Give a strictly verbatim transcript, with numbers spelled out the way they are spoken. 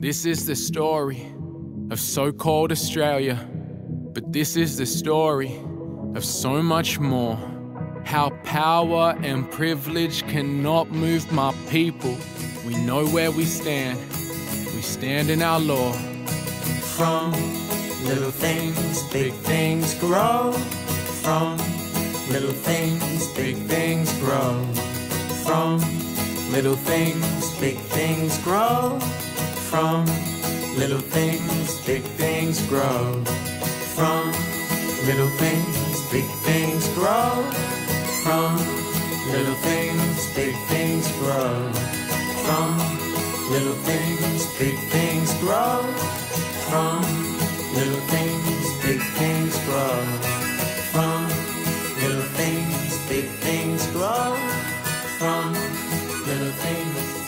This is the story of so-called Australia, but this is the story of so much more. How power and privilege cannot move my people. We know where we stand. We stand in our law. From little things, big things grow. From little things, big things grow. From little things, big things grow. From little things, big things grow. From little things, big things grow. From little things, big things grow. From little things, big things grow. From little things, big things grow. From little things, big things grow. From little things.